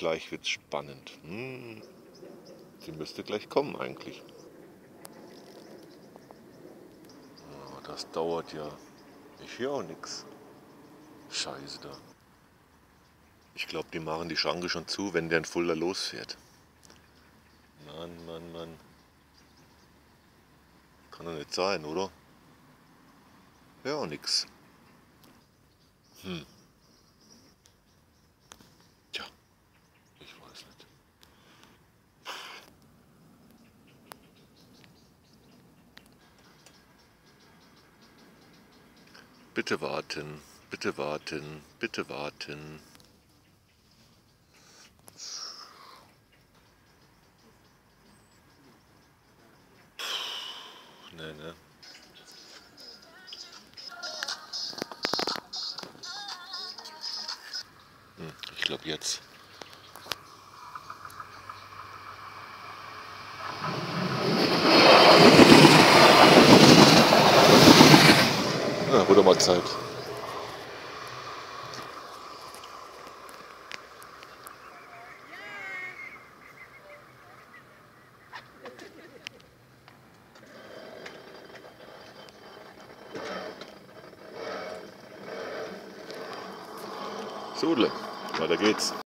gleich wird's spannend. Sie müsste gleich kommen eigentlich. Oh, das dauert ja. Ich höre auch nichts. Scheiße da. Ich glaube, die machen die Schranke schon zu, wenn der in Fulda losfährt. Mann, Mann, Mann. Kann doch nicht sein, oder? Ja, auch nix. Tja, ich weiß nicht. Bitte warten, bitte warten, bitte warten. Nee, ne? Ich glaube jetzt. Ja, wurde mal Zeit. Sudle, weiter geht's.